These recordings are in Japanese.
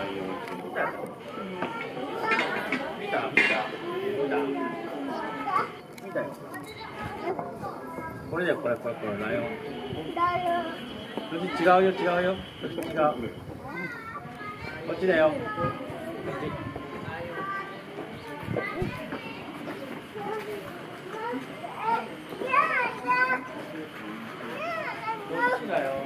これだよ、これライオン。そっち違うよ、そっち違う。こっちだよ。こっち。こっちだよ。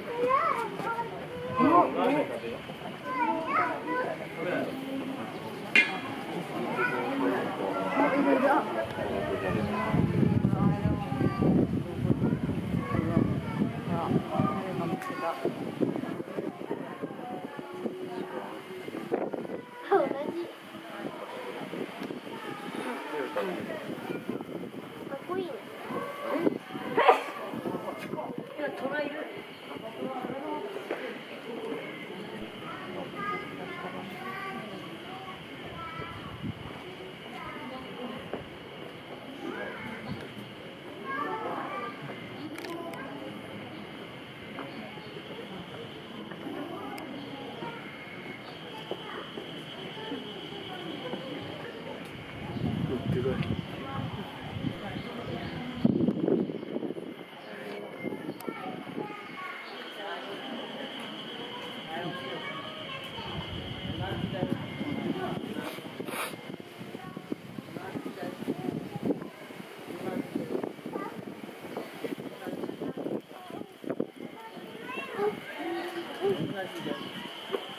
かっこいいね。今トラいる。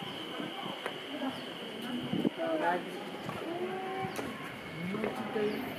同じ。